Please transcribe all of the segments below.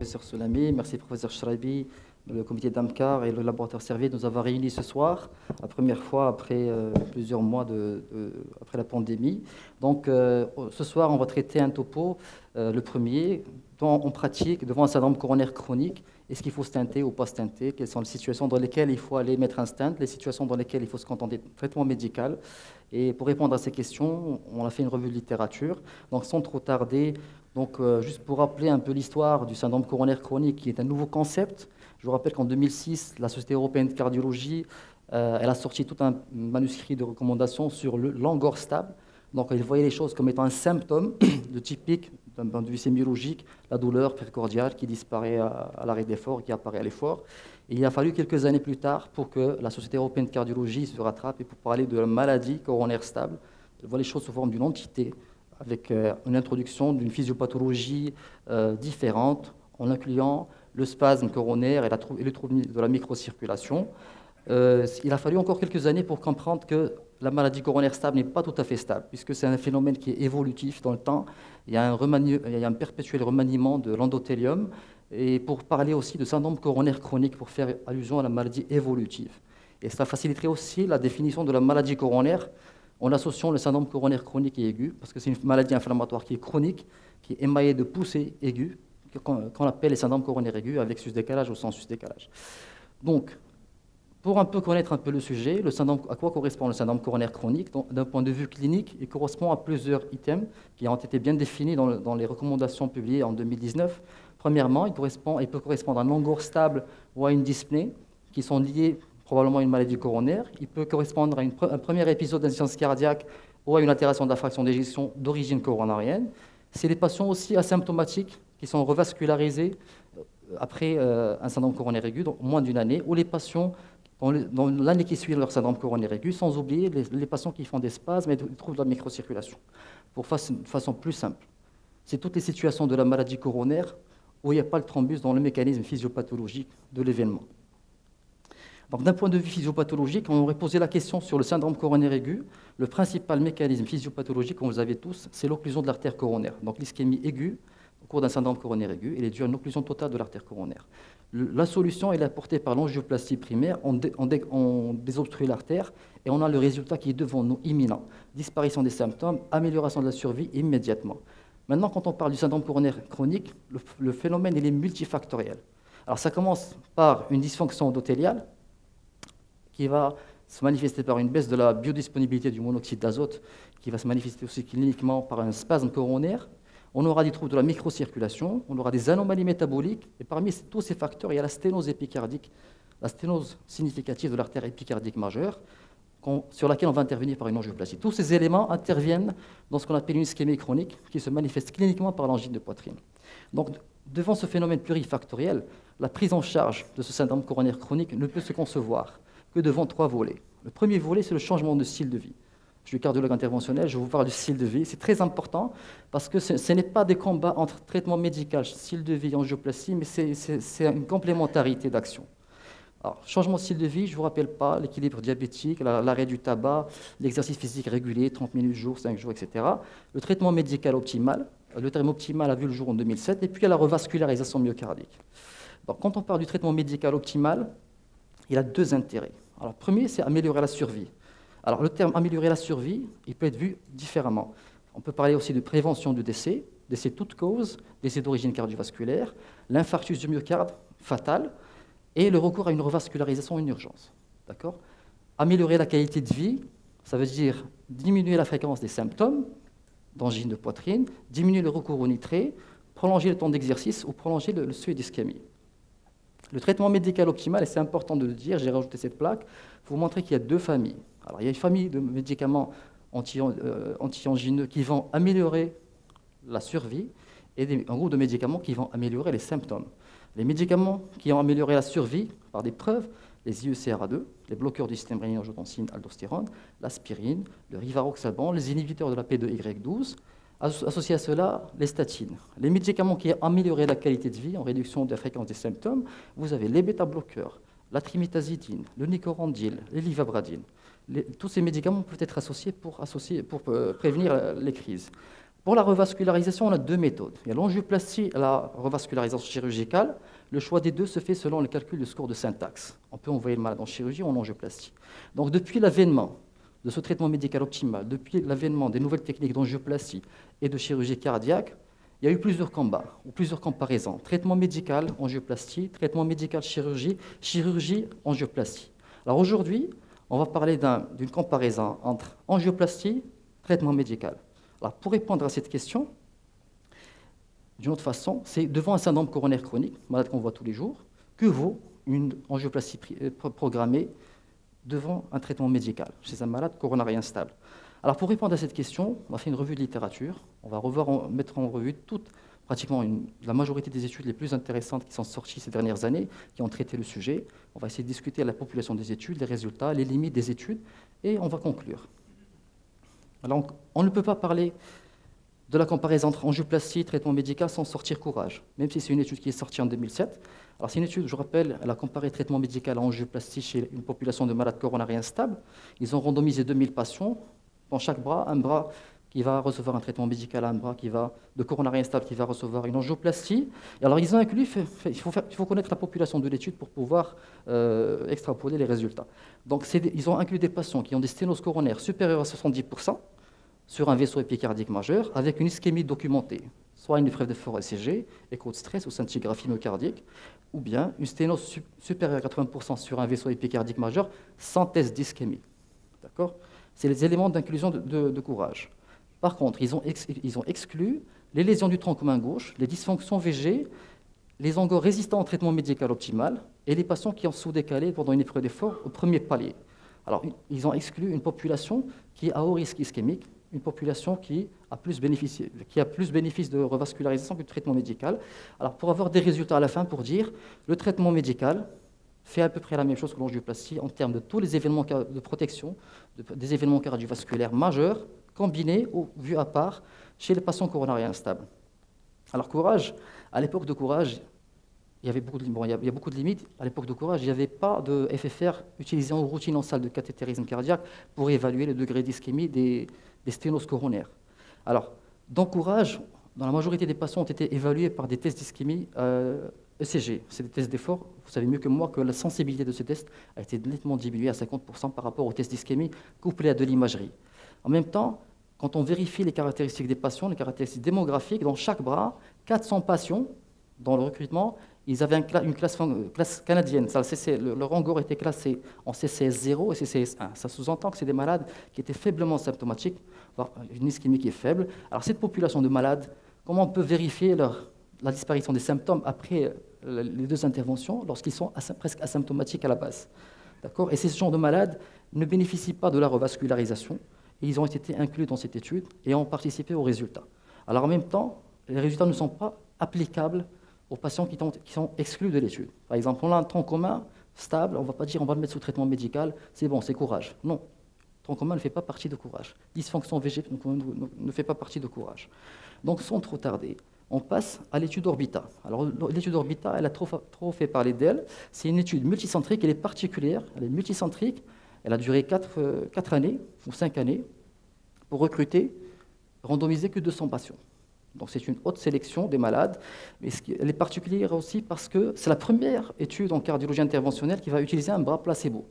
professeur Soulami, merci professeur Shraibi, le comité d'AMCAR et le laboratoire Servier de nous avoir réunis ce soir, la première fois après plusieurs mois après la pandémie. Donc ce soir, on va traiter un topo, le premier, en pratique, devant un syndrome coronaire chronique. Est-ce qu'il faut stenter ou pas stenter? Quelles sont les situations dans lesquelles il faut aller mettre un stent? Les situations dans lesquelles il faut se contenter de traitement médical? Et pour répondre à ces questions, on a fait une revue de littérature. Donc sans trop tarder, juste pour rappeler un peu l'histoire du syndrome coronaire chronique, qui est un nouveau concept. Je vous rappelle qu'en 2006, la Société européenne de cardiologie elle a sorti tout un manuscrit de recommandations sur l'angor stable. Donc, il voyait les choses comme étant un symptôme de typique d'un point de vue sémiologique, la douleur péricardiale qui disparaît à l'arrêt d'effort, qui apparaît à l'effort. Et il a fallu quelques années plus tard pour que la Société européenne de cardiologie se rattrape et pour parler de la maladie coronaire stable. Elle voit les choses sous forme d'une entité, avec une introduction d'une physiopathologie différente, en incluant le spasme coronaire et le trouble de la microcirculation. Il a fallu encore quelques années pour comprendre que la maladie coronaire stable n'est pas tout à fait stable, puisque c'est un phénomène qui est évolutif dans le temps. Il y a un perpétuel remaniement de l'endothélium, et pour parler aussi de syndrome coronaire chronique, pour faire allusion à la maladie évolutive. Et ça faciliterait aussi la définition de la maladie coronaire en associant le syndrome coronaire chronique et aigu, parce que c'est une maladie inflammatoire qui est chronique, qui est émaillée de poussées aiguës, qu'on appelle les syndromes coronaires aigus, avec sus-décalage ou sans sus-décalage. Donc, pour un peu connaître un peu le sujet, à quoi correspond le syndrome coronaire chronique? D'un point de vue clinique, il correspond à plusieurs items qui ont été bien définis dans les recommandations publiées en 2019. Premièrement, il peut correspondre à un angor stable ou à une dyspnée, qui sont liés probablement à une maladie coronaire. Il peut correspondre à un premier épisode d'insuffisance cardiaque ou à une altération de la fraction d'éjection d'origine coronarienne. C'est les patients aussi asymptomatiques qui sont revascularisés après un syndrome coronaire aigu, donc moins d'une année, ou les patients dans l'année qui suit leur syndrome coronaire aigu, sans oublier les patients qui font des spasmes et des troubles de la microcirculation. Pour faire de façon plus simple, c'est toutes les situations de la maladie coronaire où il n'y a pas le thrombus dans le mécanisme physiopathologique de l'événement. Donc, d'un point de vue physiopathologique, on aurait posé la question sur le syndrome coronaire aigu. Le principal mécanisme physiopathologique, comme vous le savez tous, c'est l'occlusion de l'artère coronaire. Donc, l'ischémie aiguë au cours d'un syndrome coronaire aigu, elle est due à une occlusion totale de l'artère coronaire. La solution est apportée par l'angioplastie primaire. On désobstrue l'artère et on a le résultat qui est devant nous, imminent. Disparition des symptômes, amélioration de la survie immédiatement. Maintenant, quand on parle du syndrome coronaire chronique, le phénomène il est multifactoriel. Alors, ça commence par une dysfonction endothéliale qui va se manifester par une baisse de la biodisponibilité du monoxyde d'azote, qui va se manifester aussi cliniquement par un spasme coronaire. On aura des troubles de la microcirculation, on aura des anomalies métaboliques, et parmi tous ces facteurs, il y a la sténose épicardique, la sténose significative de l'artère épicardique majeure, sur laquelle on va intervenir par une angioplastie. Tous ces éléments interviennent dans ce qu'on appelle une ischémie chronique, qui se manifeste cliniquement par l'angine de poitrine. Donc, devant ce phénomène plurifactoriel, la prise en charge de ce syndrome coronaire chronique ne peut se concevoir que devant 3 volets. Le premier volet, c'est le changement de style de vie. Je suis cardiologue interventionnel, je vous parle du style de vie. C'est très important parce que ce n'est pas des combats entre traitement médical, style de vie et angioplastie, mais c'est une complémentarité d'action. Alors, changement de style de vie, je ne vous rappelle pas l'équilibre diabétique, l'arrêt du tabac, l'exercice physique régulier, 30 minutes jour, 5 jours, etc. Le traitement médical optimal, le terme optimal a vu le jour en 2007, et puis il y a la revascularisation myocardique. Donc, quand on parle du traitement médical optimal, il a 2 intérêts. Alors, le premier, c'est améliorer la survie. Alors, le terme améliorer la survie, il peut être vu différemment. On peut parler aussi de prévention du décès toute cause, décès d'origine cardiovasculaire, l'infarctus du myocarde fatal, et le recours à une revascularisation en urgence. D'accord ? Améliorer la qualité de vie, ça veut dire diminuer la fréquence des symptômes d'angine de poitrine, diminuer le recours au nitré, prolonger le temps d'exercice ou prolonger le seuil d'ischémie. Le traitement médical optimal, et c'est important de le dire, j'ai rajouté cette plaque, pour vous montrer qu'il y a 2 familles. Alors, il y a une famille de médicaments anti-angineux qui vont améliorer la survie et un groupe de médicaments qui vont améliorer les symptômes. Les médicaments qui ont amélioré la survie par des preuves, les IECRA2, les bloqueurs du système rénine-angiotensine-aldostérone, l'aspirine, le rivaroxaban, les inhibiteurs de la P2Y12, associés à cela, les statines. Les médicaments qui ont amélioré la qualité de vie en réduction de la fréquence des symptômes, vous avez les bêta-bloqueurs, la trimetazidine, le nicorandil, les livabradine. Tous ces médicaments peuvent être associés pour prévenir les crises. Pour la revascularisation, on a deux méthodes. Il y a l'angioplastie et la revascularisation chirurgicale. Le choix des deux se fait selon le calcul du score de syntaxe. On peut envoyer le malade en chirurgie ou en angioplastie. Donc depuis l'avènement de ce traitement médical optimal, depuis l'avènement des nouvelles techniques d'angioplastie et de chirurgie cardiaque, il y a eu plusieurs combats ou plusieurs comparaisons. Traitement médical, angioplastie, traitement médical, chirurgie, chirurgie, angioplastie. Alors aujourd'hui, on va parler d'une comparaison entre angioplastie et traitement médical. Alors pour répondre à cette question, d'une autre façon, c'est devant un syndrome coronaire chronique, malade qu'on voit tous les jours, que vaut une angioplastie programmée devant un traitement médical chez un malade coronarien stable. Alors pour répondre à cette question, on va faire une revue de littérature, on va mettre en revue pratiquement la majorité des études les plus intéressantes qui sont sorties ces dernières années, qui ont traité le sujet. On va essayer de discuter la population des études, les résultats, les limites des études, et on va conclure. Alors on ne peut pas parler de la comparaison entre angioplastie et traitement médical sans sortir Courage, même si c'est une étude qui est sortie en 2007. Alors c'est une étude, je rappelle, elle a comparé traitement médical à angioplastie chez une population de malades coronariens stables. Ils ont randomisé 2000 patients, dans chaque bras, un bras qui va recevoir un traitement médical, un bras de coronarien stable qui va recevoir une angioplastie. Et alors ils ont inclus, il faut connaître la population de l'étude pour pouvoir extrapoler les résultats. Donc ils ont inclus des patients qui ont des sténoses coronaires supérieures à 70%, sur un vaisseau épicardique majeur avec une ischémie documentée, soit une épreuve d'effort ECG, écho de stress ou scintigraphie myocardique, ou bien une sténose supérieure à 80% sur un vaisseau épicardique majeur sans test d'ischémie. D'accord ? C'est les éléments d'inclusion de Courage. Par contre, ils ont exclu les lésions du tronc commun gauche, les dysfonctions VG, les angors résistants au traitement médical optimal et les patients qui ont sous-décalé pendant une épreuve d'effort au premier palier. Alors, ils ont exclu une population qui est à haut risque ischémique, une population qui a plus bénéfice de revascularisation que de traitement médical. Alors, pour avoir des résultats à la fin, pour dire le traitement médical fait à peu près la même chose que l'angioplastie en termes de tous les événements de protection, des événements cardiovasculaires majeurs, combinés ou vus à part chez les patients coronariens instables. Alors, Courage, à l'époque de Courage, il y avait beaucoup de limites. À l'époque de Courage, il n'y avait pas de FFR utilisé en routine en salle de cathétérisme cardiaque pour évaluer le degré d'ischémie des sténoses coronaires. Alors, dans Courage, dans la majorité des patients ont été évalués par des tests d'ischémie ECG. C'est des tests d'effort. Vous savez mieux que moi que la sensibilité de ces tests a été nettement diminuée à 50% par rapport aux tests d'ischémie couplés à de l'imagerie. En même temps, quand on vérifie les caractéristiques des patients, les caractéristiques démographiques, dans chaque bras, 400 patients dans le recrutement, ils avaient une classe canadienne. Leur angor était classé en CCS 0 et CCS 1. Ça sous-entend que c'est des malades qui étaient faiblement symptomatiques, voire une ischémie qui est faible. Alors cette population de malades, comment on peut vérifier la disparition des symptômes après les deux interventions lorsqu'ils sont presque asymptomatiques à la base? D'accord ? Et ces gens de malades ne bénéficient pas de la revascularisation. Et ils ont été inclus dans cette étude et ont participé aux résultats. Alors en même temps, les résultats ne sont pas applicables aux patients qui sont exclus de l'étude. Par exemple, on a un tronc commun stable, on ne va pas dire on va le mettre sous traitement médical, c'est bon, c'est Courage. Non, tronc commun ne fait pas partie de Courage. Dysfonction VG ne fait pas partie de Courage. Donc sans trop tarder, on passe à l'étude Orbita. Alors l'étude Orbita, elle a trop fait parler d'elle. C'est une étude multicentrique, elle est particulière, elle est multicentrique. Elle a duré 4 années ou 5 années pour recruter, randomiser que 200 patients. Donc c'est une haute sélection des malades, mais elle est particulière aussi parce que c'est la première étude en cardiologie interventionnelle qui va utiliser un bras placebo.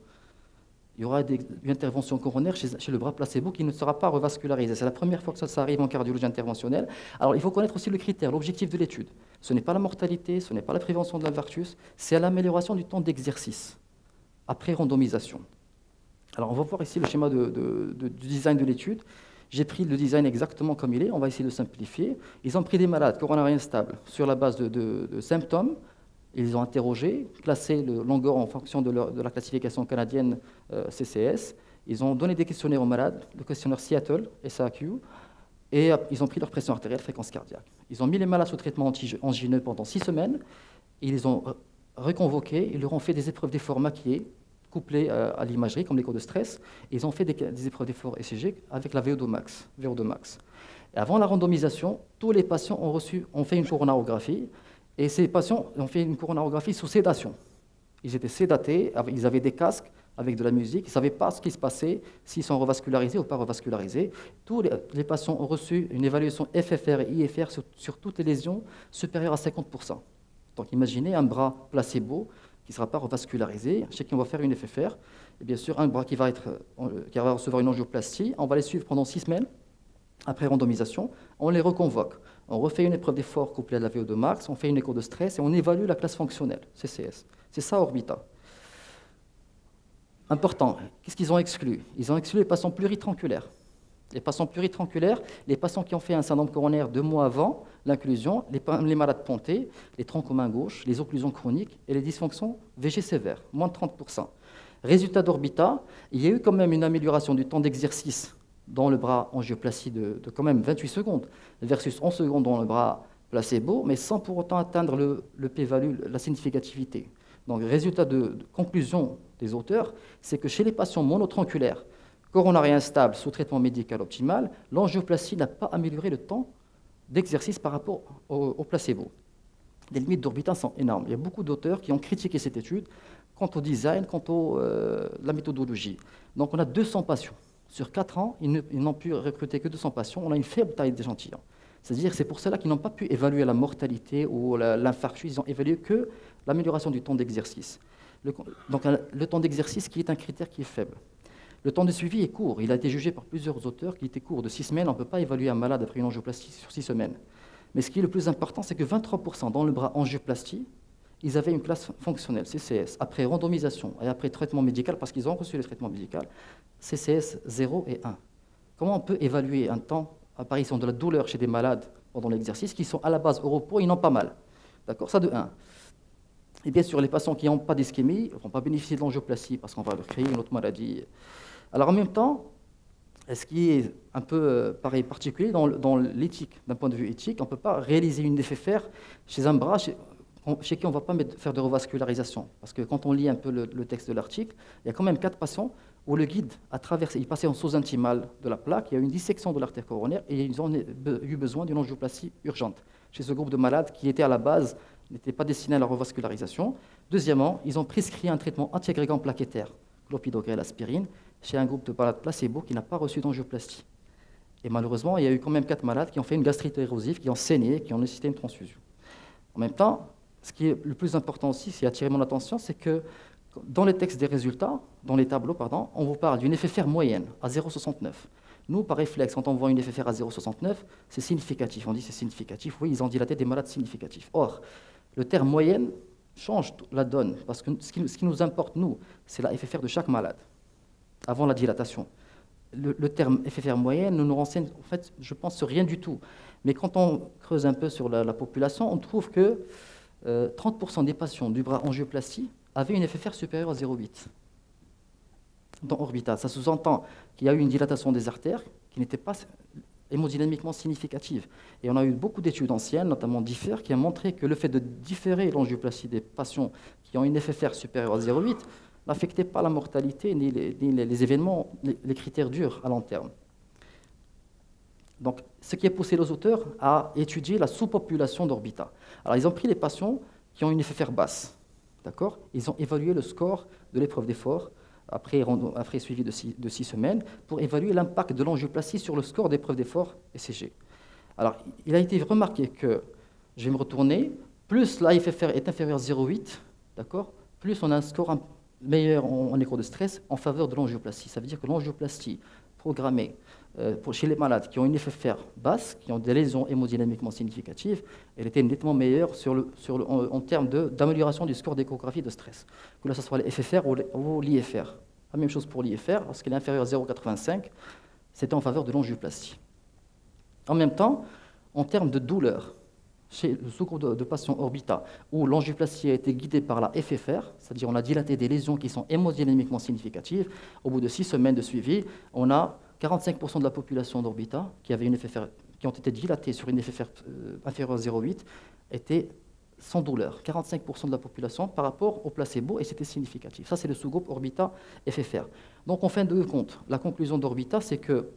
Il y aura une intervention coronaire chez le bras placebo qui ne sera pas revascularisé. C'est la première fois que ça arrive en cardiologie interventionnelle. Alors il faut connaître aussi le critère, l'objectif de l'étude. Ce n'est pas la mortalité, ce n'est pas la prévention de l'infarctus, c'est l'amélioration du temps d'exercice après randomisation. Alors on va voir ici le schéma du design de l'étude. J'ai pris le design exactement comme il est, on va essayer de simplifier. Ils ont pris des malades coronariens stables sur la base de symptômes. Ils ont interrogé, classé l'angor en fonction de la classification canadienne CCS. Ils ont donné des questionnaires aux malades, le questionnaire Seattle, SAQ, et ils ont pris leur pression artérielle, fréquence cardiaque. Ils ont mis les malades sous traitement angineux pendant 6 semaines. Ils les ont reconvoqués, ils leur ont fait des épreuves d'effort maquillées, couplées à l'imagerie, comme l'écho de stress. Ils ont fait des épreuves d'effort ECG avec la VO2 max. Et avant la randomisation, tous les patients ont fait une coronarographie, et ces patients ont fait une coronarographie sous sédation. Ils étaient sédatés, ils avaient des casques avec de la musique. Ils ne savaient pas ce qui se passait, s'ils sont revascularisés ou pas revascularisés. Tous les patients ont reçu une évaluation FFR et IFR sur toutes les lésions supérieures à 50%. Donc imaginez un bras placebo qui ne sera pas revascularisé. Chez qui on va faire une FFR. Et bien sûr, un bras qui va recevoir une angioplastie. On va les suivre pendant 6 semaines. Après randomisation, on les reconvoque. On refait une épreuve d'effort couplée à de la VO2 max, on fait une écho de stress et on évalue la classe fonctionnelle, CCS. C'est ça Orbita. Important, qu'est-ce qu'ils ont exclu? Ils ont exclu les patients pluritronculaires. Les patients pluritronculaires, les patients qui ont fait un syndrome coronaire 2 mois avant l'inclusion, les malades pontés, les troncs communs gauche, les occlusions chroniques et les dysfonctions VG sévères, moins de 30%. Résultat d'Orbita, il y a eu quand même une amélioration du temps d'exercice dans le bras angioplastie de quand même 28 secondes, versus 11 secondes dans le bras placebo, mais sans pour autant atteindre le p-value, la significativité. Donc, résultat de conclusion des auteurs, c'est que chez les patients monotronculaires, coronarien instable sous traitement médical optimal, l'angioplastie n'a pas amélioré le temps d'exercice par rapport au placebo. Les limites d'Orbita sont énormes. Il y a beaucoup d'auteurs qui ont critiqué cette étude quant au design, quant à la méthodologie. Donc, on a 200 patients. Sur 4 ans, ils n'ont pu recruter que 200 patients. On a une faible taille d'échantillon. C'est-à-dire que c'est pour cela qu'ils n'ont pas pu évaluer la mortalité ou l'infarctus. Ils ont évalué que l'amélioration du temps d'exercice. Donc le temps d'exercice qui est un critère qui est faible. Le temps de suivi est court. Il a été jugé par plusieurs auteurs qu'il était court de 6 semaines. On ne peut pas évaluer un malade après une angioplastie sur 6 semaines. Mais ce qui est le plus important, c'est que 23% dans le bras angioplastie, ils avaient une classe fonctionnelle, CCS, après randomisation et après traitement médical, parce qu'ils ont reçu le traitement médical, CCS 0 et 1. Comment on peut évaluer un temps d'apparition de la douleur chez des malades pendant l'exercice qui sont à la base au repos, ils n'ont pas mal. D'accord, ça de 1. Et bien sûr, les patients qui n'ont pas d'ischémie ne vont pas bénéficier de l'angioplastie parce qu'on va leur créer une autre maladie. Alors en même temps, ce qui est un peu pareil, particulier dans l'éthique, d'un point de vue éthique, on ne peut pas réaliser une FFR chez un bras chez qui on ne va pas faire de revascularisation. Parce que quand on lit un peu le texte de l'article, il y a quand même 4 patients où le guide a traversé, il passait en sous-intimale de la plaque, il y a eu une dissection de l'artère coronaire et ils ont eu besoin d'une angioplastie urgente chez ce groupe de malades qui était à la base, n'était pas destiné à la revascularisation. Deuxièmement, ils ont prescrit un traitement antiagrégant plaquettaire, clopidogrel, aspirine, chez un groupe de malades placebo qui n'a pas reçu d'angioplastie. Et malheureusement, il y a eu quand même 4 malades qui ont fait une gastrite érosive, qui ont saigné, qui ont nécessité une transfusion. En même temps, ce qui est le plus important aussi, ce qui a attiré mon attention, c'est que dans les textes des résultats, dans les tableaux, pardon, on vous parle d'une FFR moyenne à 0,69. Nous, par réflexe, quand on voit une FFR à 0,69, c'est significatif. On dit c'est significatif. Oui, ils ont dilaté des malades significatifs. Or, le terme moyenne change la donne, parce que ce qui nous importe, nous, c'est la FFR de chaque malade, avant la dilatation. Le terme FFR moyenne ne nous renseigne, en fait, je pense, sur rien du tout. Mais quand on creuse un peu sur la population, on trouve que 30% des patients du bras angioplastie avaient une FFR supérieure à 0,8 dans Orbita. Ça sous-entend qu'il y a eu une dilatation des artères qui n'était pas hémodynamiquement significative. Et on a eu beaucoup d'études anciennes, notamment DIFFER, qui a montré que le fait de différer l'angioplastie des patients qui ont une FFR supérieure à 0,8 n'affectait pas la mortalité ni les événements, les critères durs à long terme. Donc, ce qui a poussé les auteurs à étudier la sous-population d'Orbita. Alors, ils ont pris les patients qui ont une FFR basse, d'accord? Ils ont évalué le score de l'épreuve d'effort après suivi de 6 semaines pour évaluer l'impact de l'angioplastie sur le score d'épreuve d'effort ECG. Alors, il a été remarqué que, je vais me retourner, plus la FFR est inférieure à 0,8, d'accord? Plus on a un score meilleur en écho de stress en faveur de l'angioplastie. Ça veut dire que l'angioplastie programmée chez les malades qui ont une FFR basse, qui ont des lésions hémodynamiquement significatives, elle était nettement meilleure en termes d'amélioration du score d'échographie de stress, que ce soit les FFR ou l'IFR. La même chose pour l'IFR, lorsqu'elle est inférieure à 0,85, c'était en faveur de l'angioplastie. En même temps, en termes de douleur, chez le sous-groupe de patients Orbita, où l'angioplastie a été guidée par la FFR, c'est-à-dire on a dilaté des lésions qui sont hémodynamiquement significatives, au bout de 6 semaines de suivi, on a 45% de la population d'Orbita qui avait une FFR, qui ont été dilatées sur une FFR inférieure à 0,8 étaient sans douleur. 45% de la population par rapport au placebo, et c'était significatif. Ça, c'est le sous-groupe Orbita FFR. Donc, en fin de compte, la conclusion d'Orbita, c'est que,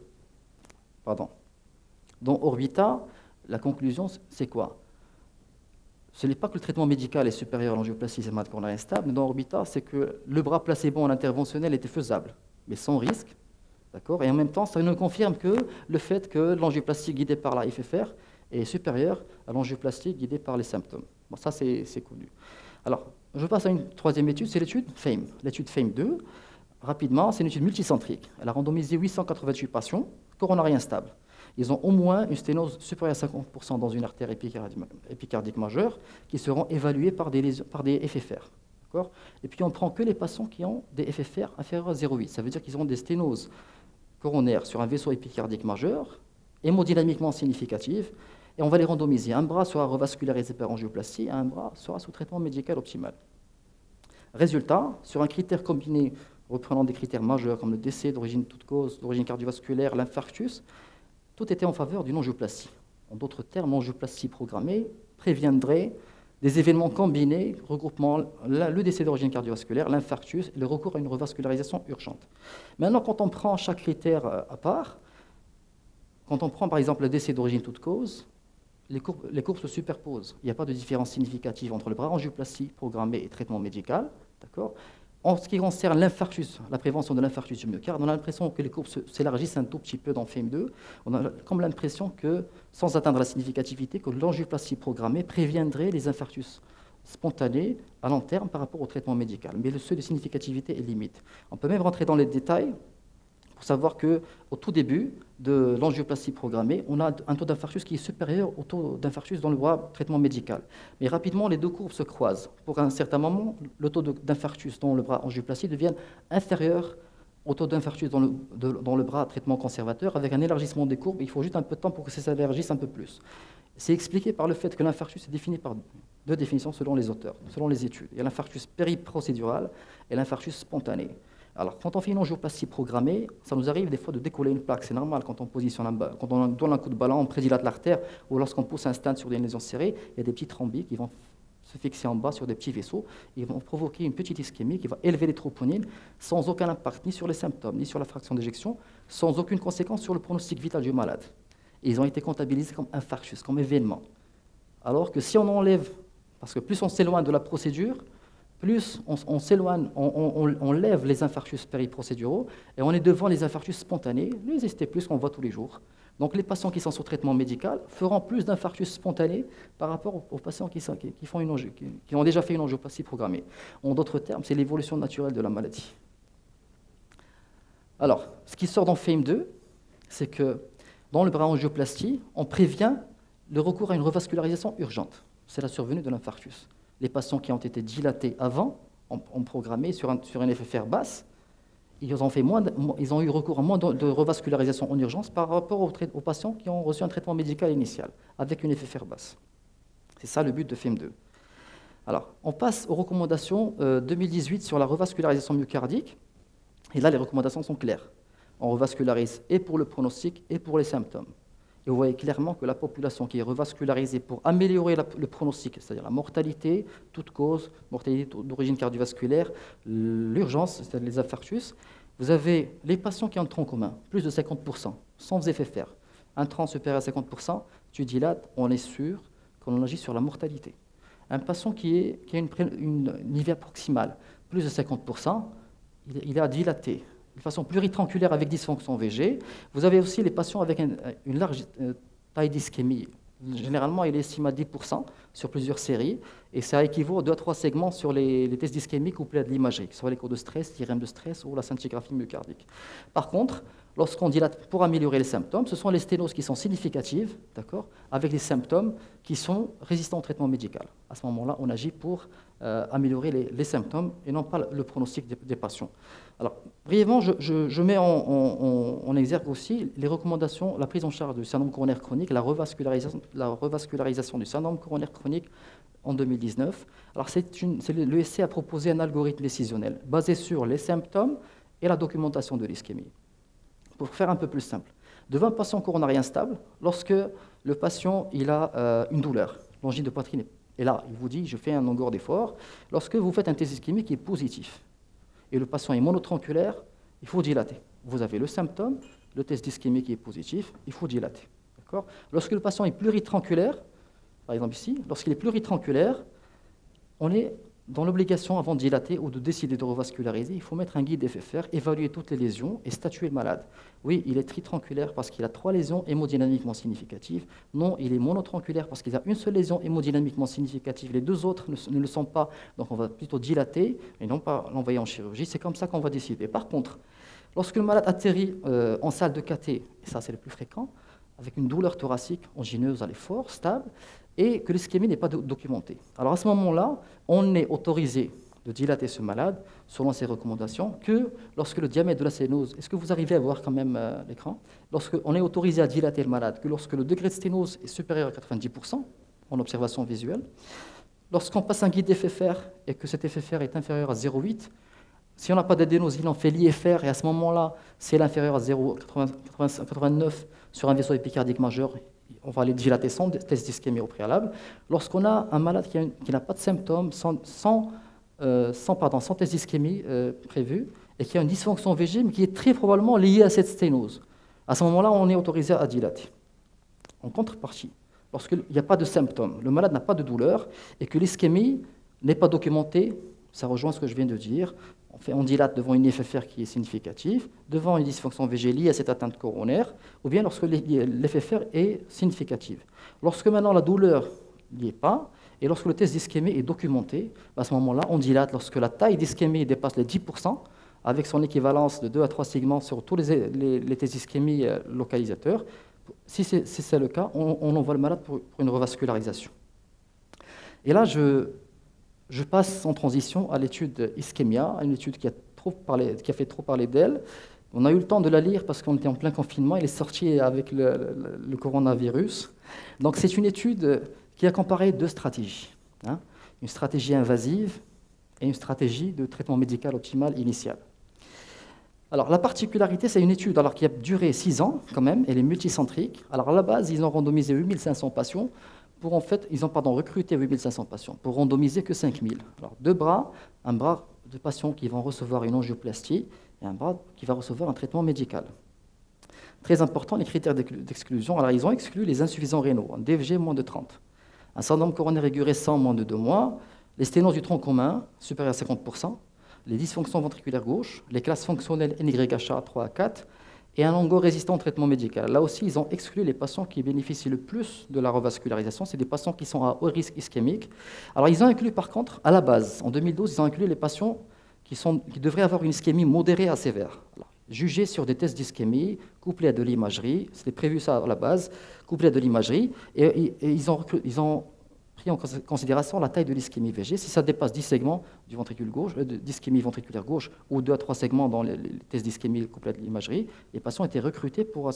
dans Orbita, la conclusion, c'est quoi? ce n'est pas que le traitement médical est supérieur à l'angioplastie symptomatique coronaire instable, mais dans Orbita, c'est que le bras placebo en interventionnel était faisable, mais sans risque. D'accord. Et en même temps, ça nous confirme que le fait que l'angioplastie guidée par la FFR est supérieure à l'angioplastie guidée par les symptômes. Bon, ça, c'est connu. Alors, je passe à une troisième étude, c'est l'étude FAME. L'étude FAME 2, rapidement, c'est une étude multicentrique. Elle a randomisé 888 patients coronariens instables. Ils ont au moins une sténose supérieure à 50% dans une artère épicardique majeure qui seront évalués par des FFR. Et puis, on ne prend que les patients qui ont des FFR inférieurs à 0,8. Ça veut dire qu'ils ont des sténoses coronaires sur un vaisseau épicardique majeur, hémodynamiquement significative, et on va les randomiser. Un bras sera revascularisé par angioplastie, et un bras sera sous traitement médical optimal. Résultat, sur un critère combiné reprenant des critères majeurs comme le décès d'origine toute cause, d'origine cardiovasculaire, l'infarctus, tout était en faveur d'une angioplastie. En d'autres termes, l'angioplastie programmée préviendrait des événements combinés regroupant le décès d'origine cardiovasculaire, l'infarctus et le recours à une revascularisation urgente. Maintenant, quand on prend chaque critère à part, quand on prend par exemple le décès d'origine toute cause, les courbes se superposent. Il n'y a pas de différence significative entre le bras angioplastie programmée et traitement médical. D'accord. En ce qui concerne l'infarctus, la prévention de l'infarctus du myocarde, on a l'impression que les courbes s'élargissent un tout petit peu dans FAME2. On a comme l'impression que, sans atteindre la significativité, que l'angioplastie programmée préviendrait les infarctus spontanés à long terme par rapport au traitement médical. Mais le seuil de significativité est limite. On peut même rentrer dans les détails pour savoir qu'au tout début de l'angioplastie programmée, on a un taux d'infarctus qui est supérieur au taux d'infarctus dans le bras traitement médical. Mais rapidement, les deux courbes se croisent. Pour un certain moment, le taux d'infarctus dans le bras angioplastie devient inférieur au taux d'infarctus dans le bras traitement conservateur, avec un élargissement des courbes. Il faut juste un peu de temps pour que ça s'élargisse un peu plus. C'est expliqué par le fait que l'infarctus est défini par deux définitions selon les auteurs, selon les études. Il y a l'infarctus périprocédural et l'infarctus spontané. Alors, quand on fait une angioplastie programmée, ça nous arrive des fois de décoller une plaque. C'est normal quand on positionne quand on donne un coup de ballon, on prédilate l'artère, ou lorsqu'on pousse un stent sur des lésions serrées, il y a des petits thrombis qui vont se fixer en bas sur des petits vaisseaux. Ils vont provoquer une petite ischémie qui va élever les troponines sans aucun impact ni sur les symptômes, ni sur la fraction d'éjection, sans aucune conséquence sur le pronostic vital du malade. Et ils ont été comptabilisés comme infarctus, comme événement. Alors que si on enlève, parce que plus on s'éloigne de la procédure, plus on s'éloigne, on lève les infarctus périprocéduraux et on est devant les infarctus spontanés, les ST+, qu'on voit tous les jours. Donc les patients qui sont sous traitement médical feront plus d'infarctus spontanés par rapport aux patients qui ont déjà fait une angioplastie programmée. En d'autres termes, c'est l'évolution naturelle de la maladie. Alors, ce qui sort dans FAME2, c'est que dans le bras angioplastie, on prévient le recours à une revascularisation urgente. C'est la survenue de l'infarctus. Les patients qui ont été dilatés avant, ont programmé sur une FFR basse, ils ont eu recours à moins de revascularisation en urgence par rapport aux patients qui ont reçu un traitement médical initial avec une FFR basse. C'est ça le but de FAME2. Alors, on passe aux recommandations 2018 sur la revascularisation myocardique. Et là, les recommandations sont claires. On revascularise et pour le pronostic et pour les symptômes. Et vous voyez clairement que la population qui est revascularisée pour améliorer le pronostic, c'est-à-dire la mortalité, toute cause, mortalité d'origine cardiovasculaire, l'urgence, c'est-à-dire les infarctus, vous avez les patients qui ont un tronc commun, plus de 50%, sans FFR. Un tronc supérieur à 50%, tu dilates, on est sûr qu'on agit sur la mortalité. Un patient qui a une nivea proximale, plus de 50%, il est dilaté. De façon pluritranculaire avec dysfonction VG. Vous avez aussi les patients avec une large taille d'ischémie. Généralement, il est estimé à 10% sur plusieurs séries, et ça équivaut à 2 à 3 segments sur les tests d'ischémie couplés à de l'imagerie, que ce soit les cours de stress, l'IRM de stress ou la scintigraphie myocardique. Par contre, lorsqu'on dilate pour améliorer les symptômes, ce sont les sténoses qui sont significatives, d'accord, avec les symptômes qui sont résistants au traitement médical. À ce moment-là, on agit pour améliorer les symptômes et non pas le pronostic des patients. Alors, brièvement, je mets en exergue aussi les recommandations, la prise en charge du syndrome coronaire chronique, la revascularisation du syndrome coronaire chronique en 2019. Alors, l'ESC a proposé un algorithme décisionnel basé sur les symptômes et la documentation de l'ischémie. Pour faire un peu plus simple, devant un patient coronarien stable, lorsque le patient il a une douleur, l'angine de poitrine, et là, il vous dit, je fais un longueur d'effort, lorsque vous faites un test ischémique qui est positif, et le patient est monotronculaire, il faut dilater. Vous avez le symptôme, le test d'ischémie qui est positif, il faut dilater. Lorsque le patient est pluritronculaire, par exemple ici, lorsqu'il est pluritronculaire, on est dans l'obligation, avant de dilater ou de décider de revasculariser, il faut mettre un guide FFR, évaluer toutes les lésions et statuer le malade. Oui, il est tritronculaire parce qu'il a 3 lésions hémodynamiquement significatives. Non, il est monotronculaire parce qu'il a une seule lésion hémodynamiquement significative. Les 2 autres ne le sont pas, donc on va plutôt dilater et non pas l'envoyer en chirurgie. C'est comme ça qu'on va décider. Par contre, lorsque le malade atterrit en salle de cathé, et ça c'est le plus fréquent, avec une douleur thoracique angineuse à l'effort, stable, et que l'ischémie n'est pas documentée. Alors à ce moment-là, on est autorisé de dilater ce malade, selon ses recommandations, que lorsque le diamètre de la sténose, est-ce que vous arrivez à voir quand même l'écran? Lorsqu'on est autorisé à dilater le malade, que lorsque le degré de sténose est supérieur à 90% en observation visuelle, lorsqu'on passe un guide FFR et que cet FFR est inférieur à 0,8, si on n'a pas d'adénosine, on fait l'IFR, et à ce moment-là, c'est l'inférieur à 0,89 sur un vaisseau épicardique majeur, on va aller dilater sans test d'ischémie au préalable. Lorsqu'on a un malade qui n'a pas de symptômes, sans test d'ischémie prévu, et qui a une dysfonction VG, mais qui est très probablement liée à cette sténose, à ce moment-là, on est autorisé à dilater. En contrepartie, lorsqu'il n'y a pas de symptômes, le malade n'a pas de douleur, et que l'ischémie n'est pas documentée, ça rejoint ce que je viens de dire, on dilate devant une FFR qui est significative, devant une dysfonction VG liée à cette atteinte coronaire, ou bien lorsque l'FFR est significative. Lorsque maintenant la douleur n'y est pas, et lorsque le test d'ischémie est documenté, à ce moment-là, on dilate lorsque la taille d'ischémie dépasse les 10%, avec son équivalence de 2 à 3 segments sur tous les tests d'ischémie localisateurs. Si c'est le cas, on envoie le malade pour une revascularisation. Et là, je passe en transition à l'étude Ischemia, une étude qui a fait trop parler d'elle. On a eu le temps de la lire parce qu'on était en plein confinement. Elle est sortie avec le coronavirus. Donc c'est une étude qui a comparé 2 stratégies. Une stratégie invasive et une stratégie de traitement médical optimal initial. Alors la particularité, c'est une étude qui a duré 6 ans quand même. Elle est multicentrique. Alors à la base, ils ont randomisé 8500 patients. Ils ont recruté 8500 patients pour randomiser que 5000. Alors 2 bras, un bras de patients qui vont recevoir une angioplastie et un bras qui va recevoir un traitement médical. Très important, les critères d'exclusion. Alors ils ont exclu les insuffisants rénaux, un DFG moins de 30, un syndrome coronaire aigu récent moins de 2 mois, les sténoses du tronc commun supérieures à 50%, les dysfonctions ventriculaires gauche, les classes fonctionnelles NYHA 3 à 4, et un longo résistant au traitement médical. Là aussi, ils ont exclu les patients qui bénéficient le plus de la revascularisation. C'est des patients qui sont à haut risque ischémique. Alors, ils ont inclus, par contre, à la base, en 2012, ils ont inclus les patients qui devraient avoir une ischémie modérée à sévère, jugés sur des tests d'ischémie, couplés à de l'imagerie. C'était prévu ça à la base, couplés à de l'imagerie. Et ils ont pris en considération la taille de l'ischémie VG. Si ça dépasse 10 segments du ventricule gauche, d'ischémie ventriculaire gauche, ou 2 à 3 segments dans les tests d'ischémie couplés à de l'imagerie, les patients étaient recrutés pour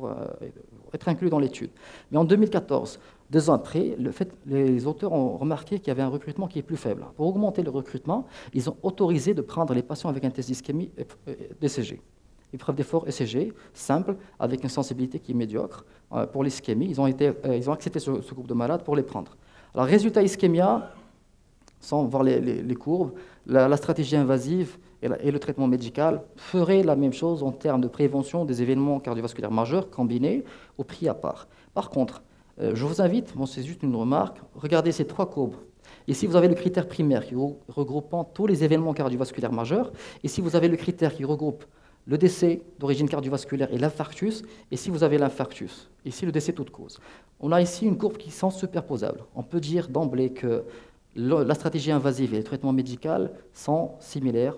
être inclus dans l'étude. Mais en 2014, 2 ans après, les auteurs ont remarqué qu'il y avait un recrutement qui est plus faible. Pour augmenter le recrutement, ils ont autorisé de prendre les patients avec un test d'ischémie d'ECG. Épreuve d'effort ECG, simple, avec une sensibilité qui est médiocre. Pour l'ischémie, ils ont accepté ce groupe de malades pour les prendre. Alors, résultat Ischemia, sans voir les courbes, la stratégie invasive et le traitement médical feraient la même chose en termes de prévention des événements cardiovasculaires majeurs combinés au prix à part. Par contre, je vous invite, c'est juste une remarque, regardez ces 3 courbes. Ici, vous avez le critère primaire qui regroupant tous les événements cardiovasculaires majeurs. Ici, vous avez le critère qui regroupe le décès d'origine cardiovasculaire et l'infarctus, et si vous avez l'infarctus, ici le décès toute cause. On a ici une courbe qui sont superposables. On peut dire d'emblée que la stratégie invasive et le traitement médical sont similaires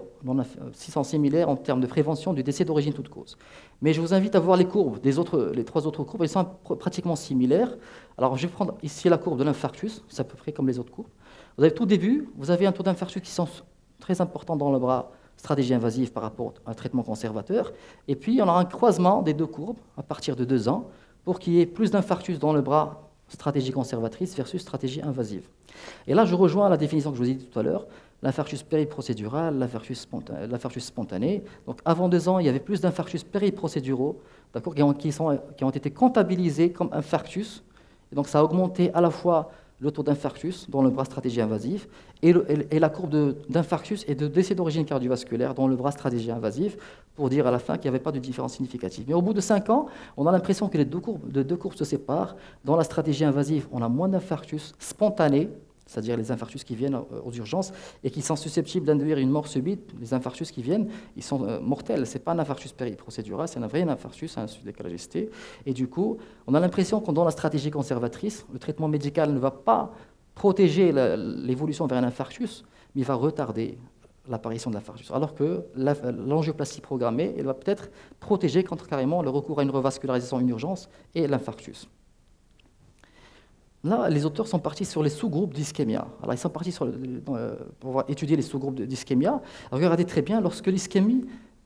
en termes de prévention du décès d'origine toute cause. Mais je vous invite à voir les courbes les 3 autres courbes, elles sont pratiquement similaires. Alors je vais prendre ici la courbe de l'infarctus, c'est à peu près comme les autres courbes. Vous avez tout début, vous avez un taux d'infarctus qui sont très importants dans le bras, stratégie invasive par rapport à un traitement conservateur. Et puis, on a un croisement des 2 courbes à partir de 2 ans pour qu'il y ait plus d'infarctus dans le bras, stratégie conservatrice versus stratégie invasive. Et là, je rejoins la définition que je vous ai dit tout à l'heure, l'infarctus périprocédural, l'infarctus spontané. Donc, avant 2 ans, il y avait plus d'infarctus périprocéduraux, qui ont été comptabilisés comme infarctus. Et donc, ça a augmenté à la fois le taux d'infarctus dans le bras stratégie invasif et la courbe d'infarctus et de décès d'origine cardiovasculaire dans le bras stratégie invasif pour dire à la fin qu'il n'y avait pas de différence significative. Mais au bout de 5 ans, on a l'impression que les deux courbes se séparent. Dans la stratégie invasive, on a moins d'infarctus spontanés, c'est-à-dire les infarctus qui viennent aux urgences et qui sont susceptibles d'induire une mort subite. Les infarctus qui viennent, ils sont mortels. Ce n'est pas un infarctus périprocédural, c'est un vrai infarctus, un décalage ST. Et du coup, on a l'impression que dans la stratégie conservatrice, le traitement médical ne va pas protéger l'évolution vers un infarctus, mais il va retarder l'apparition de l'infarctus. Alors que l'angioplastie programmée, elle va peut-être protéger contre carrément le recours à une revascularisation en urgence et l'infarctus. Là, les auteurs sont partis sur les sous-groupes d'ischémia. Alors, ils sont partis pour étudier les sous-groupes d'ischémia. Regardez très bien, lorsqu'il n'y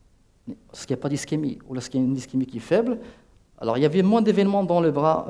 a pas d'ischémie ou lorsqu'il y a une ischémie qui est faible, alors il y avait moins d'événements dans le bras,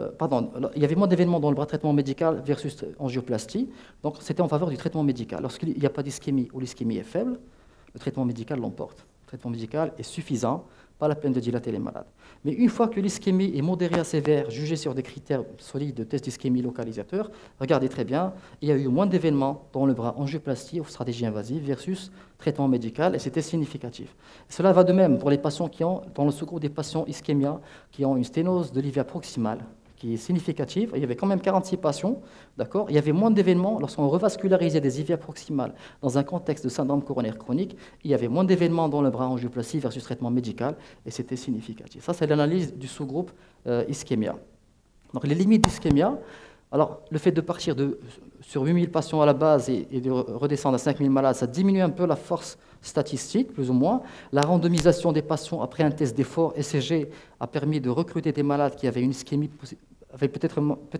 traitement médical versus angioplastie. Donc, c'était en faveur du traitement médical. Lorsqu'il n'y a pas d'ischémie ou l'ischémie est faible, le traitement médical l'emporte. Le traitement médical est suffisant. Pas la peine de dilater les malades. Mais une fois que l'ischémie est modérée à sévère, jugée sur des critères solides de test d'ischémie localisateur, regardez très bien, il y a eu moins d'événements dans le bras angioplastie ou stratégie invasive versus traitement médical, et c'était significatif. Cela va de même pour les patients qui ont, dans le sous-groupe des patients ischémia, qui ont une sténose de l'ivia proximale, qui est significative. Il y avait quand même 46 patients, d'accord. Il y avait moins d'événements lorsqu'on revascularisait des ivias proximales dans un contexte de syndrome coronaire chronique. Il y avait moins d'événements dans le bras angioplastie versus traitement médical, et c'était significatif. Ça, c'est l'analyse du sous-groupe ischémia. Donc, les limites d'ischémia. Alors, le fait de partir sur 8000 patients à la base et de redescendre à 5000 malades, ça diminue un peu la force statistique, plus ou moins. La randomisation des patients après un test d'effort ECG a permis de recruter des malades qui avaient une ischémie, avec peut-être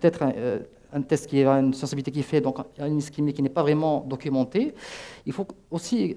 un test qui a une sensibilité qui fait, donc une ischémie qui n'est pas vraiment documentée. Il faut aussi...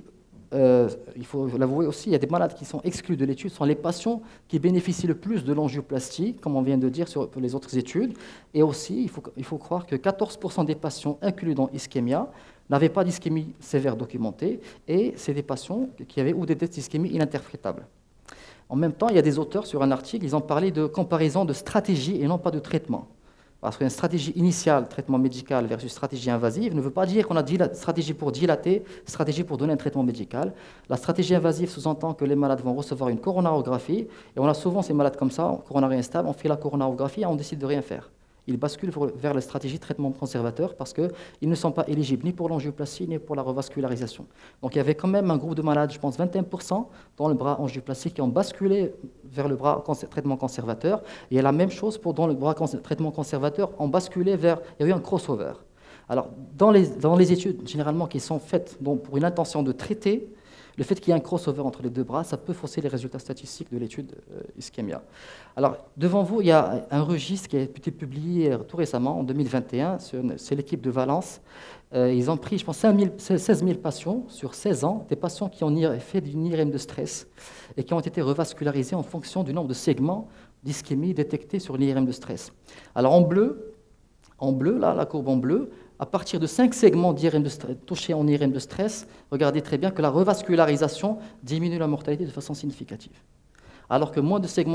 il faut l'avouer aussi, il y a des malades qui sont exclus de l'étude, ce sont les patients qui bénéficient le plus de l'angioplastie, comme on vient de dire sur les autres études. Et aussi, il faut croire que 14% des patients inclus dans ischémia n'avaient pas d'ischémie sévère documentée, et c'est des patients qui avaient ou des tests d'ischémie ininterprétables. En même temps, il y a des auteurs sur un article, ils ont parlé de comparaison de stratégie et non pas de traitement. Parce qu'une stratégie initiale, traitement médical versus stratégie invasive, ne veut pas dire qu'on a dit la stratégie pour dilater, stratégie pour donner un traitement médical. La stratégie invasive sous-entend que les malades vont recevoir une coronarographie, et on a souvent ces malades comme ça, coronarie instable, on fait la coronarographie et on décide de rien faire. Ils basculent vers la stratégie de traitement conservateur parce qu'ils ne sont pas éligibles ni pour l'angioplastie ni pour la revascularisation. Donc il y avait quand même un groupe de malades, je pense 21% dans le bras angioplastie qui ont basculé vers le bras traitement conservateur. Et il y a la même chose pour dans le bras traitement conservateur, ont basculé vers, il y a eu un crossover. Alors dans les études généralement qui sont faites pour une intention de traiter, le fait qu'il y ait un crossover entre les deux bras, ça peut fausser les résultats statistiques de l'étude ischémia. Alors, devant vous, il y a un registre qui a été publié tout récemment, en 2021, c'est l'équipe de Valence. Ils ont pris, je pense, 16 000 patients sur 16 ans, des patients qui ont fait d'une IRM de stress et qui ont été revascularisés en fonction du nombre de segments d'ischémie détectés sur l'IRM de stress. Alors, en bleu, là, la courbe en bleu, à partir de 5 segments touchés en IRM de stress, regardez très bien que la revascularisation diminue la mortalité de façon significative. Alors que moins de 5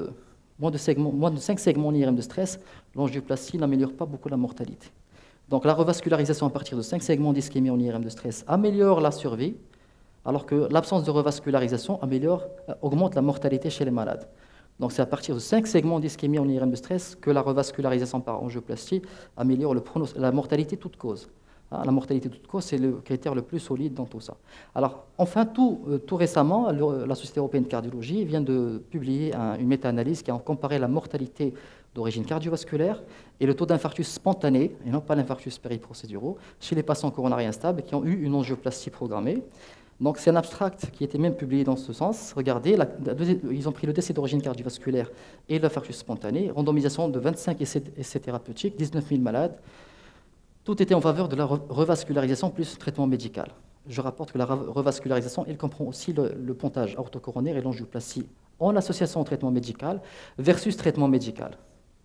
segments en IRM de stress, l'angioplastie n'améliore pas beaucoup la mortalité. Donc la revascularisation à partir de 5 segments d'ischémie en IRM de stress améliore la survie, alors que l'absence de revascularisation augmente la mortalité chez les malades. Donc c'est à partir de 5 segments d'ischémie en IRM de stress que la revascularisation par angioplastie améliore la mortalité toute cause. La mortalité toute cause, c'est le critère le plus solide dans tout ça. Alors, enfin, tout récemment, la Société européenne de cardiologie vient de publier une méta-analyse qui a comparé la mortalité d'origine cardiovasculaire et le taux d'infarctus spontané, et non pas l'infarctus périprocéduraux, chez les patients coronariens instables qui ont eu une angioplastie programmée. Donc c'est un abstract qui était même publié dans ce sens. Regardez, ils ont pris le décès d'origine cardiovasculaire et l'infarctus spontané, randomisation de 25 essais thérapeutiques, 19 000 malades. Tout était en faveur de la revascularisation plus traitement médical. Je rapporte que la revascularisation, elle comprend aussi le pontage aortocoronaire et l'angioplastie en association au traitement médical versus traitement médical. D'accord ?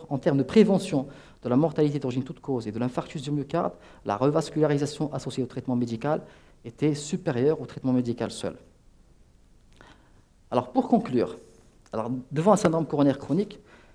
En termes de prévention de la mortalité d'origine toute cause et de l'infarctus du myocarde, la revascularisation associée au traitement médical était supérieure au traitement médical seul. Alors pour conclure, devant un syndrome coronaire chronique,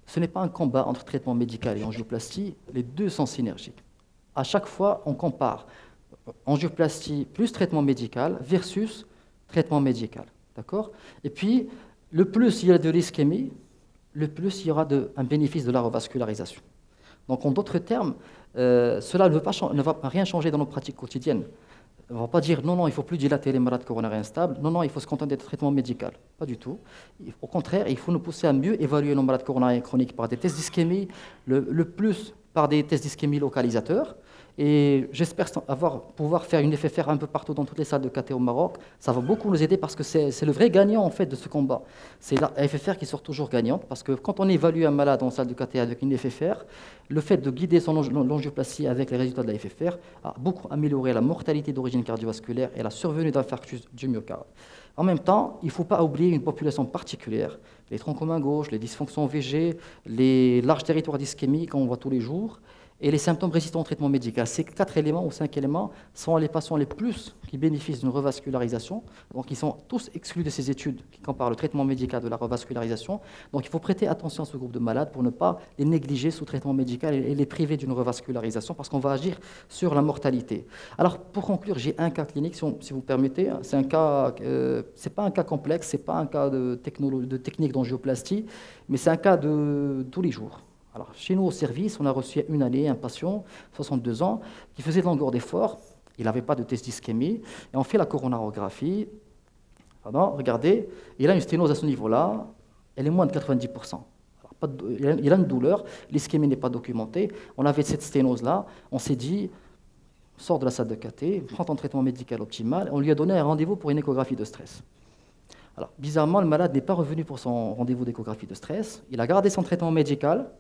ce n'est pas un combat entre traitement médical et angioplastie, les deux sont synergiques. À chaque fois, on compare angioplastie plus traitement médical versus traitement médical. D'accord? Et puis, le plus il y a de l'ischémie, le plus il y aura un bénéfice de la revascularisation. Donc, en d'autres termes, cela ne va rien changer dans nos pratiques quotidiennes. On ne va pas dire non, il ne faut plus dilater les malades coronaires instables, non, il faut se contenter de traitement médical. Pas du tout. Au contraire, il faut nous pousser à mieux évaluer nos malades coronaires chroniques par des tests d'ischémie, le plus par des tests d'ischémie localisateurs. Et j'espère pouvoir faire une FFR un peu partout dans toutes les salles de KT au Maroc. Ça va beaucoup nous aider parce que c'est le vrai gagnant en fait de ce combat. C'est la FFR qui sort toujours gagnante parce que quand on évalue un malade en salle de KT avec une FFR, le fait de guider son angioplastie avec les résultats de la FFR a beaucoup amélioré la mortalité d'origine cardiovasculaire et la survenue d'infarctus du myocarde. En même temps, il ne faut pas oublier une population particulière, les troncs communs gauche, les dysfonctions VG, les larges territoires d'ischémie qu'on voit tous les jours, et les symptômes résistants au traitement médical. Ces 4 éléments ou 5 éléments sont les patients les plus qui bénéficient d'une revascularisation. Donc, ils sont tous exclus de ces études qui comparent le traitement médical de la revascularisation. Donc, il faut prêter attention à ce groupe de malades pour ne pas les négliger sous traitement médical et les priver d'une revascularisation parce qu'on va agir sur la mortalité. Alors, pour conclure, j'ai un cas clinique, si vous permettez. C'est un cas, c'est pas un cas complexe, c'est pas un cas de technique d'angioplastie, mais c'est un cas de tous les jours. Alors, chez nous, au service, on a reçu une année un patient, 62 ans, qui faisait de longueur d'effort. Il n'avait pas de test d'ischémie. Et on fait la coronarographie. Pardon, regardez, il a une sténose à ce niveau-là. Elle est moins de 90%. Alors, il a une douleur. L'ischémie n'est pas documentée. On avait cette sténose-là. On s'est dit, sort de la salle de KT, prends ton traitement médical optimal. On lui a donné un rendez-vous pour une échographie de stress. Alors, bizarrement, le malade n'est pas revenu pour son rendez-vous d'échographie de stress. Il a gardé son traitement médical.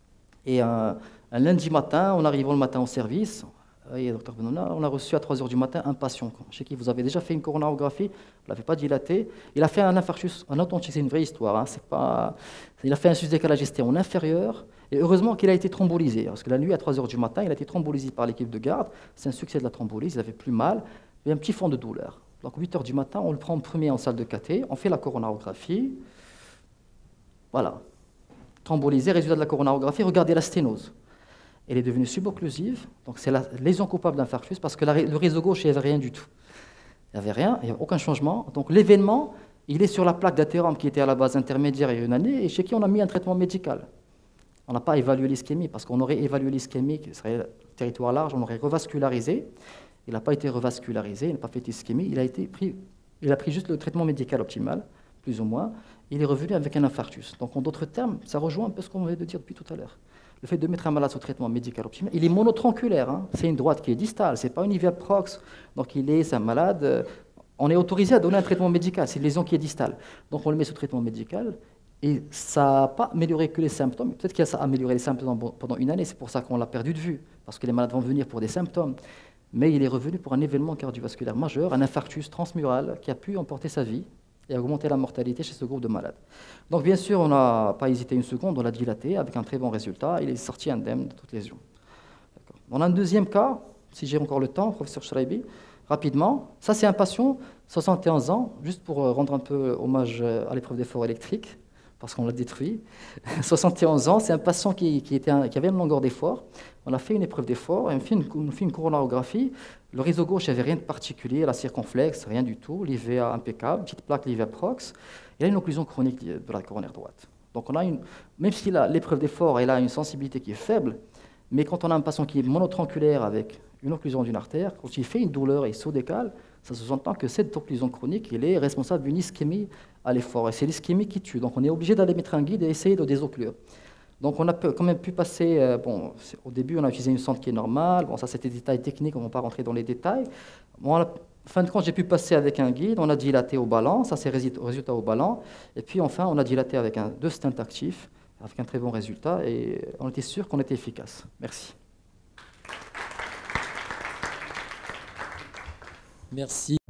Et un lundi matin, en arrivant le matin au service, docteur Benouna, on a reçu à 3 h du matin un patient chez qui vous avez déjà fait une coronarographie, vous ne l'avez pas dilaté. Il a fait un infarctus, un authentique, c'est une vraie histoire. Il a fait un sus-décalage ST en inférieur, et heureusement qu'il a été thrombolysé, parce que la nuit à 3 h du matin, il a été thrombolysé par l'équipe de garde. C'est un succès de la thrombolyse, il avait plus mal, mais un petit fond de douleur. Donc 8 h du matin, on le prend en premier en salle de KT, on fait la coronarographie. Voilà. Thrombolysé, résultat de la coronarographie, regardez la sténose. Elle est devenue subocclusive, donc c'est la lésion coupable d'infarctus parce que le réseau gauche, il n'y avait rien du tout. Il n'y avait rien, il n'y avait aucun changement. Donc l'événement, il est sur la plaque d'athérome qui était à la base intermédiaire il y a une année et chez qui on a mis un traitement médical. On n'a pas évalué l'ischémie parce qu'on aurait évalué l'ischémie, qui serait territoire large, on aurait revascularisé. Il n'a pas été revascularisé, il n'a pas fait d'ischémie, il a pris juste le traitement médical optimal, plus ou moins. Il est revenu avec un infarctus. Donc, en d'autres termes, ça rejoint un peu ce qu'on venait de dire depuis tout à l'heure. Le fait de mettre un malade sous traitement médical optimal, il est monotronculaire. Hein. C'est une droite qui est distale, ce n'est pas une IVA prox. Donc, c'est un malade. On est autorisé à donner un traitement médical, c'est une lésion qui est distale. Donc, on le met sous traitement médical et ça n'a pas amélioré que les symptômes. Peut-être que ça a amélioré les symptômes pendant une année, c'est pour ça qu'on l'a perdu de vue, parce que les malades vont venir pour des symptômes. Mais il est revenu pour un événement cardiovasculaire majeur, un infarctus transmural qui a pu emporter sa vie et augmenter la mortalité chez ce groupe de malades. Donc bien sûr, on n'a pas hésité une seconde, on l'a dilaté avec un très bon résultat, il est sorti indemne de toute lésion. On a un deuxième cas, si j'ai encore le temps, professeur Shraibi, rapidement. Ça, c'est un patient, 71 ans, juste pour rendre un peu hommage à l'épreuve d'effort électrique, parce qu'on l'a détruit. 71 ans, c'est un patient qui avait une longueur d'effort. On a fait une épreuve d'effort, on fait une coronarographie. Le réseau gauche, il n'y avait rien de particulier, la circonflexe, rien du tout. L'IVA impeccable, petite plaque l'IVA prox. Il a une occlusion chronique de la coronaire droite. Donc on a même si l'épreuve d'effort elle a une sensibilité qui est faible, mais quand on a un patient qui est monotronculaire avec une occlusion d'une artère, quand il fait une douleur et il s'audécale, ça se sous-entend que cette occlusion chronique elle est responsable d'une ischémie à l'effort. Et c'est l'ischémie qui tue. Donc on est obligé d'aller mettre un guide et essayer de désocclure. Donc on a quand même pu passer, au début on a utilisé une sonde qui est normale, ça c'était des détails techniques, on ne va pas rentrer dans les détails. En fin de compte j'ai pu passer avec un guide, on a dilaté au ballon, ça c'est résultat au ballon, et puis enfin on a dilaté avec deux stents actifs, avec un très bon résultat, et on était sûr qu'on était efficace. Merci. Merci.